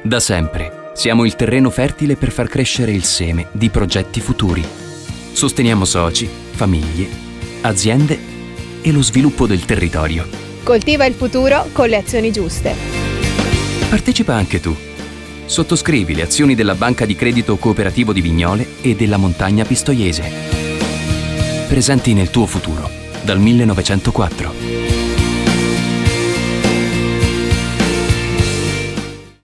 Da sempre siamo il terreno fertile per far crescere il seme di progetti futuri. Sosteniamo soci, famiglie, aziende e lo sviluppo del territorio. Coltiva il futuro con le azioni giuste. Partecipa anche tu. Sottoscrivi le azioni della Banca di Credito Cooperativo di Vignole e della Montagna Pistoiese. Presenti nel tuo futuro dal 1904.